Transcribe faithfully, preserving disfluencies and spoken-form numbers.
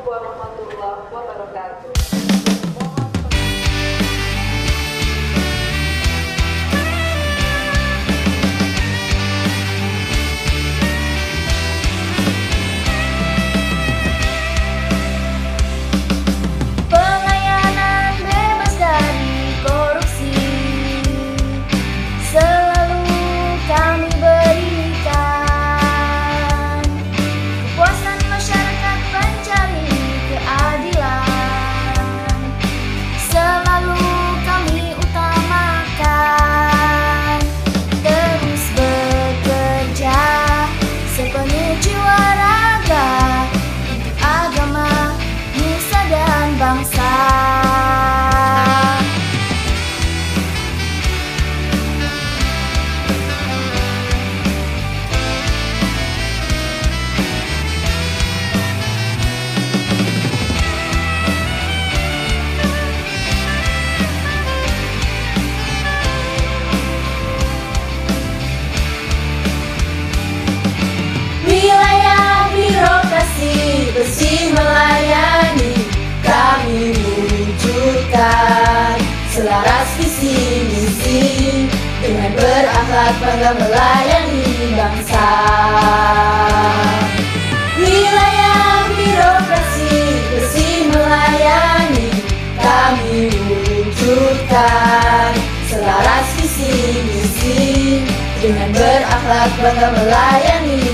warahmatullahi wabarakatuh. Pelayanan bebas dari korupsi selalu kami berikan. Kepuasan masyarakat pencari keadilan selalu kami utamakan. Terus bekerja sepenuh jiwa raga untuk agama, nusa dan bangsa. Wilayah birokrasi bersih melayani, kami wujudkan selaras visi misi dengan berakhlak bangga melayani bangsa. Wilayah birokrasi bersih melayani, kami wujudkan selaras visi misi dengan berakhlak bangga melayani